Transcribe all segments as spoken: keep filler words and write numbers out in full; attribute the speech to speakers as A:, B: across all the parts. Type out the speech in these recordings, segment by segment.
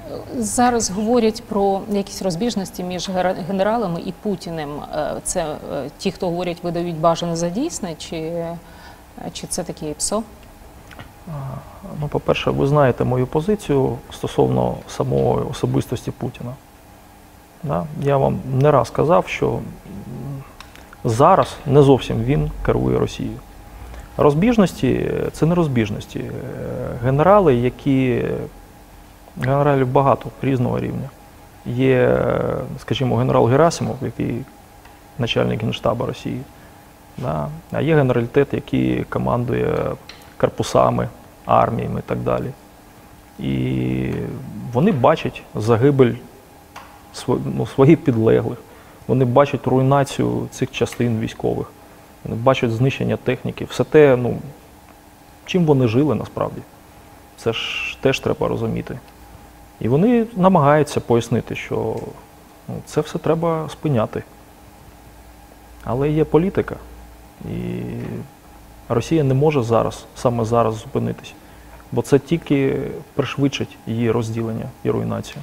A: Зараз говорять про якісь розбіжності між генералами і Путіним. Це ті, хто говорять, видають бажане за дійсне, чи, чи це таке ІПСО?
B: Ну, по-перше, ви знаєте мою позицію стосовно самої особистості Путіна. Да? Я вам не раз казав, що зараз не зовсім він керує Росією. Розбіжності – це не розбіжності. Генерали, які... Генералів багато різного рівня. Є, скажімо, генерал Герасимов, який начальник Генштабу Росії, да? А є генералітет, який командує корпусами, арміями і так далі. І вони бачать загибель ну, своїх підлеглих, вони бачать руйнацію цих частин військових, вони бачать знищення техніки. Все те, ну, чим вони жили насправді, це ж теж треба розуміти. І вони намагаються пояснити, що ну, це все треба спиняти. Але є політика, і Росія не може зараз, саме зараз зупинитись, бо це тільки пришвидшить її розділення і руйнацію.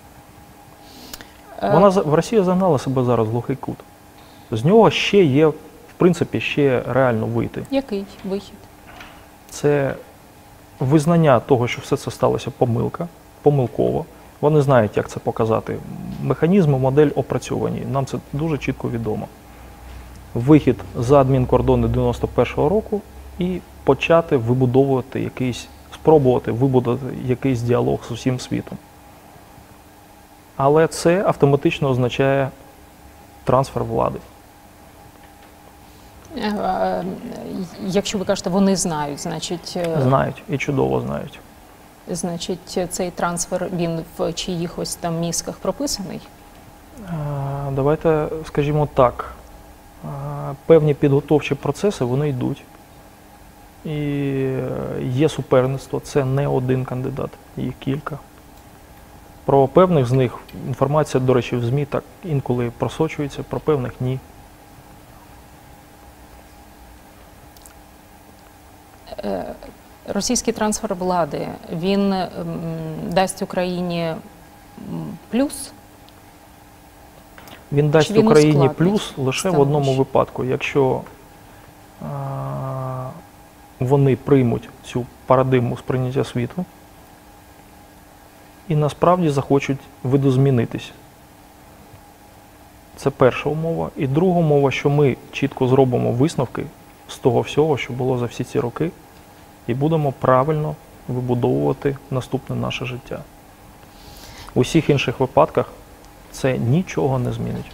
B: Вона, Росія загнала себе зараз в глухий кут. З нього ще є, в принципі, ще реально вийти.
A: Який вихід?
B: Це визнання того, що все це сталося помилка, помилково. Вони знають, як це показати. Механізми, модель опрацьовані. Нам це дуже чітко відомо. Вихід за адмінкордони дев'яносто першого року і почати вибудовувати якийсь, спробувати вибудувати якийсь діалог з усім світом. Але це автоматично означає трансфер влади.
A: Якщо ви кажете, вони знають, значить...
B: Знають, і чудово знають.
A: Значить, цей трансфер, він в чиїхось там мізках прописаний?
B: Давайте, скажімо так, певні підготовчі процеси, вони йдуть. І є суперництво, це не один кандидат, їх кілька. Про певних з них інформація, до речі, в ЗМІ так інколи просочується, про певних – ні.
A: Російський трансфер влади, він м, дасть Україні плюс?
B: Він дасть
A: він
B: Україні плюс лише
A: становище?
B: В одному випадку, якщо а, вони приймуть цю парадигму сприйняття світу і насправді захочуть видозмінитись. Це перша умова. І друга умова, що ми чітко зробимо висновки з того всього, що було за всі ці роки, і будемо правильно вибудовувати наступне наше життя. У всіх інших випадках це нічого не змінить.